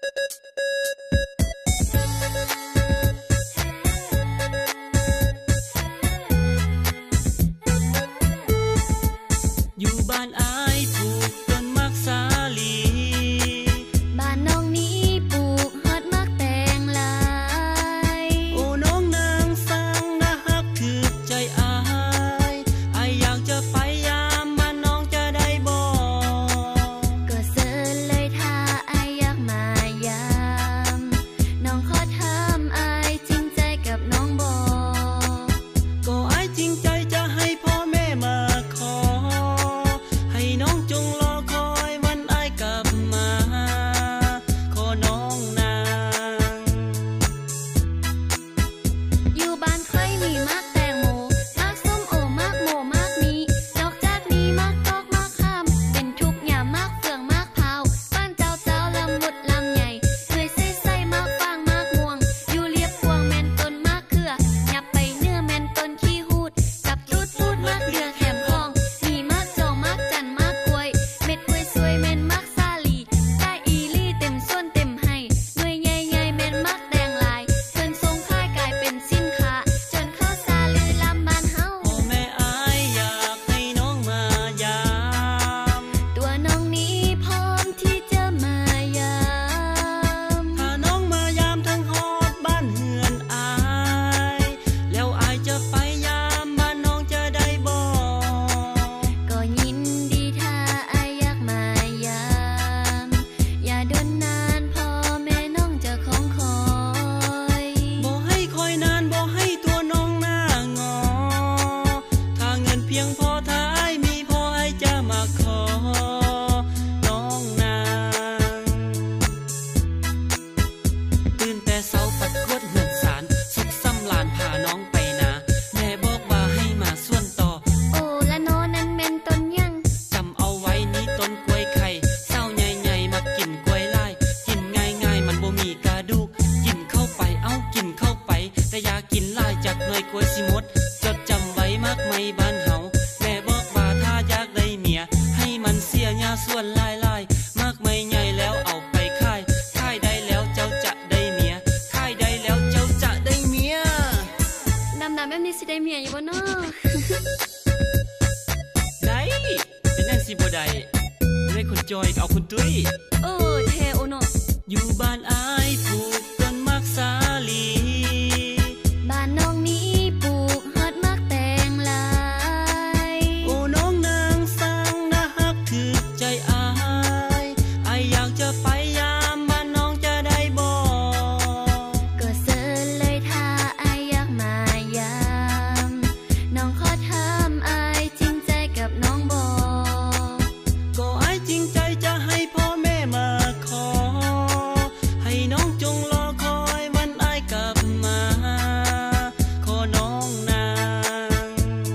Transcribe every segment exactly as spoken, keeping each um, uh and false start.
อยู่บ้านอายปลูกต้นมักสาลีบ้านน้องนี้ปลูกฮอดมักแตงลายโอ้น้องนางสร้างนะฮักถือใจอายอายอยากจะไปยามบ้านน้องจะได้บ่ก็เสิร์ชเลยถ้าอายอยากมายามน้องขอถามอายจริงใจกับน้องบ่ก็อายจริงใจจะให้พ่อแม่มาขอให้น้องจงรอคอยวันอายกลับมาขอน้องนางอยู่บ้านใครมีมักแตงโมมักส้มโอมักโมมักมีนอกจากนี้มักกอกมักข้ามเป็นทุกอย่างมักเฟืองมักเผาบ้านเจ้าเจ้าลำมุดลำใหญ่เคยใส่ใส่มักฟางมักม่วงอยู่เรียบพวงแม่นต้นมักเขือหยับไปเนื้อแม่นต้นขี้หูดกับตูดพูดมักเดือแถมทองมีมักจองมักจันมักกล้วยเม็ดกล้วยสวยแม่นมักซาลีได้อีลี่เต็มส่วนเต็มให้หน่วยใหญ่ๆแม่นมักแดงลายเพิ่นทรงค่ายกลายเป็นสินค้าจนเข้าซาลือลำบ้านเฮาพ่อแม่อายอยากให้น้องมายามตัวน้องนี้พร้อมที่จะมายามถ้าน้องมายามทั้งฮอดบ้านเฮือนอายแล้วอายจะไปยามบ้านน้องจะได้บ่ก็ยินดีถ้าอายอยากมายามอย่าดนนานพ่อแม่น้องจะคงคอยบ่ให้คอยนานบ่ให้ตัวน้องหน้างอถ้าเงินเพียงพอถ้าอายมีพออายจะมาขอน้องนางตื่นแต่เช้าปัดกวดเฮือนศาลสุขซ้ำหลานพาน้องไปนาแม่บอกว่าให้มาส่วนต่อโอ้ละโนนั้นแม่นต้นยังจำเอาไว้นี้ต้นกล้วยไข่เศร้าใหญ่ๆมากินกล้วยลายกินง่ายๆมันบ่มีกระดูกกินเข้าไปเอากินเข้าไปแต่อย่ากินหลายจากหน่วยกล้วยสิหมดจดจำไว้มากไม่บ้านเฮาแม่บอกว่าถ้าอยากได้เมียให้มันเสียหญ้าส่วนหลายๆมากไม่ใหญ่แล้วเอาไปขายขายได้แล้วเจ้าจะได้เมียขายได้แล้วเจ้าจะได้เมียดำๆแบบนี้สิได้เมียอยู่บ่น้อได้เป็นจังสิบ่ได้ได้คุณจอยเอาคุณตุ้ยเออแท้โอเนาะอยู่บ้านอายปลูกต้นมักสาลีบ้านน้องนี้ปลูกฮอดมักแตงลายโอ้น้องนางสร้างนะฮักถือใจอายอายอยากจะไปยามบ้านน้องจะได้บ่ก็เสิร์ชเลยถ้าอายอยากมายามน้องขอถามอายจริงใจกับน้องบ่ก็อายจริงใจจะให้พ่อแม่มาขอให้น้องจงรอคอยวันอายกลับมาขอน้องนาง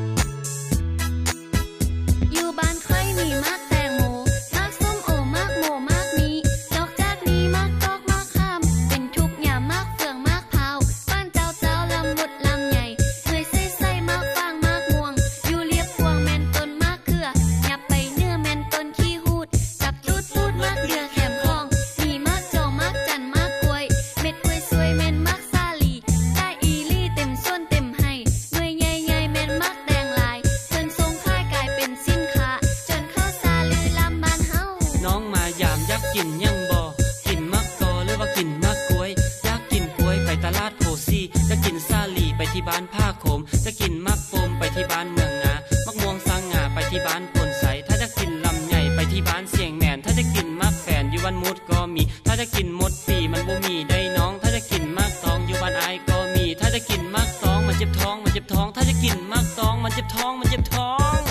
อยู่บ้านใครมีมักแตงโมมักส้มโอมักโมมักมีนอกจากนี้มักกอกมักข้ามเป็นทุกอย่างมักเฟืองมักเผาบ้านเจ้าเจ้าลำมุดลำใหญ่เคยใส่ใส่มักฟางมักม่วงอยู่เรียบพวงแม่นต้นมักเขือหยับไปเนื้อแม่นต้นขี้หูดกับตูดพูดมักเดือแถมทองมีมักจองมักจันมักกล้วยเม็ดกล้วยสวยแม่นมักซาลีได้อีลี่เต็มส่วนเต็มให้หน่วยใหญ่ๆแม่นมักแดงลายเพิ่นทรงค่ายกลายเป็นสินค้าจนเข้าซาลือลำบ้านเฮาน้องมายามอยากกินยังบ่กินมักกอหรือว่ากินมักกล้วยอยากกินกล้วยไปตลาดโพสีจะกินซาลีไปที่บ้านผ้าโขมจะกินมักโฟมไปที่บ้านเมืองงามักม่วงสร้างงาไปที่บ้านปนใสถ้าจะกินลำใหญ่ไปที่บ้านเสียงแมนถ้าจะกินมักแฟนอยู่บ้านมุดก็มีถ้าจะกินมดปีมันบ่มีได้น้องถ้าจะกินมักตองอยู่บ้านอายก็มีถ้าจะกินมักตองมันเจ็บท้องมันเจ็บท้องถ้าจะกินมักตองมันเจ็บท้องมันเจ็บท้อง